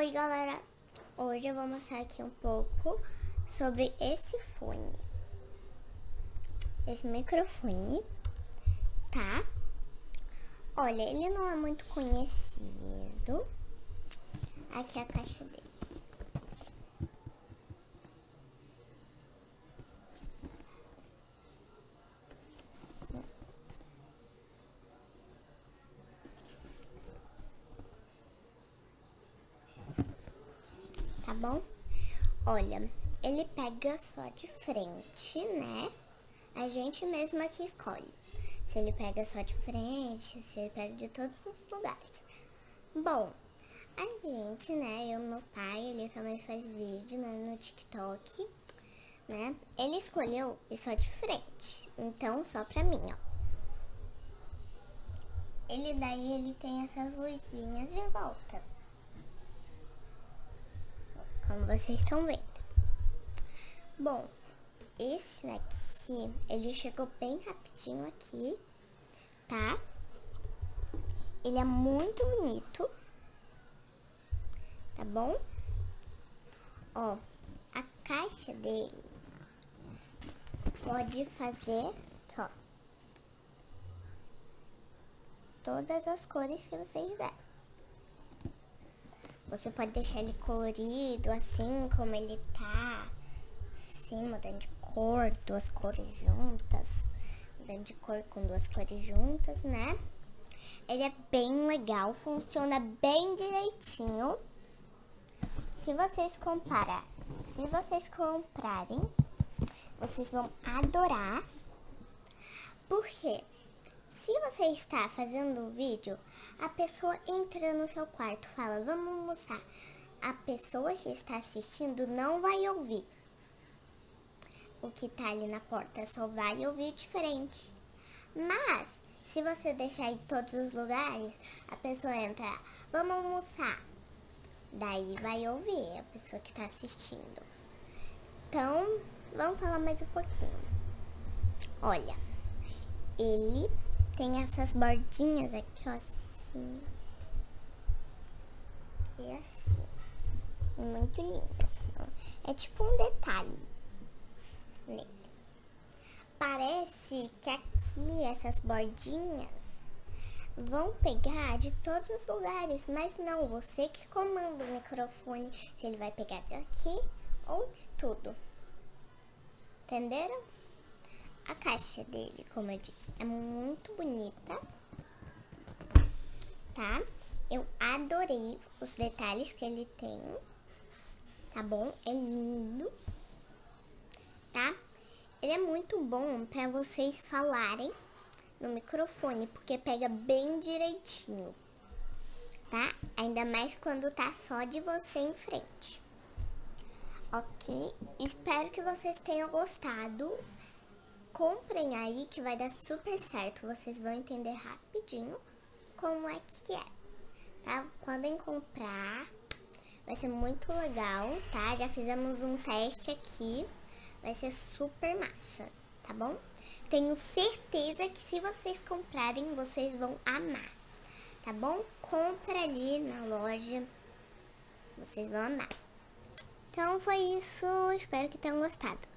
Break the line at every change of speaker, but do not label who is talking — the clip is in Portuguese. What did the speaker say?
Oi galera, hoje eu vou mostrar aqui um pouco sobre esse fone, esse microfone, tá? Olha, ele não é muito conhecido. Aqui é a caixa dele. Tá bom? Olha, ele pega só de frente, né? A gente mesma que escolhe. Se ele pega só de frente, se ele pega de todos os lugares. Bom, a gente, né? Eu e meu pai, ele também faz vídeo, né, no TikTok, né? Ele escolheu ir só de frente. Então, só pra mim, ó. Ele tem essas luzinhas em volta, como vocês estão vendo. Bom, esse daqui, ele chegou bem rapidinho aqui, tá? Ele é muito bonito, tá bom? Ó, a caixa dele pode fazer, aqui, ó, todas as cores que você quiser. Você pode deixar ele colorido, assim como ele tá, assim, mudando de cor, duas cores juntas, mudando de cor com duas cores juntas, né? Ele é bem legal, funciona bem direitinho. Se vocês comprarem, vocês vão adorar. Porque se você está fazendo um vídeo, a pessoa entra no seu quarto, fala, vamos almoçar. A pessoa que está assistindo não vai ouvir o que tá ali na porta, só vai ouvir diferente. Mas se você deixar em todos os lugares, a pessoa entra, vamos almoçar. Daí vai ouvir a pessoa que tá assistindo. Então, vamos falar mais um pouquinho. Olha, ele tem essas bordinhas aqui, ó, assim. Aqui, assim. Muito lindas. É tipo um detalhe nele. Parece que aqui essas bordinhas vão pegar de todos os lugares, mas não, você que comanda o microfone, se ele vai pegar de aqui ou de tudo. Entenderam? A caixa dele, como eu disse, é muito bonita, tá? Eu adorei os detalhes que ele tem, tá bom? É lindo, tá? Ele é muito bom pra vocês falarem no microfone, porque pega bem direitinho, tá? Ainda mais quando tá só de você em frente. Ok? Espero que vocês tenham gostado. Comprem aí que vai dar super certo. Vocês vão entender rapidinho como é que é, tá? Podem comprar. Vai ser muito legal, tá? Já fizemos um teste aqui. Vai ser super massa, tá bom? Tenho certeza que se vocês comprarem, vocês vão amar, tá bom? Compra ali na loja, vocês vão amar. Então foi isso, espero que tenham gostado.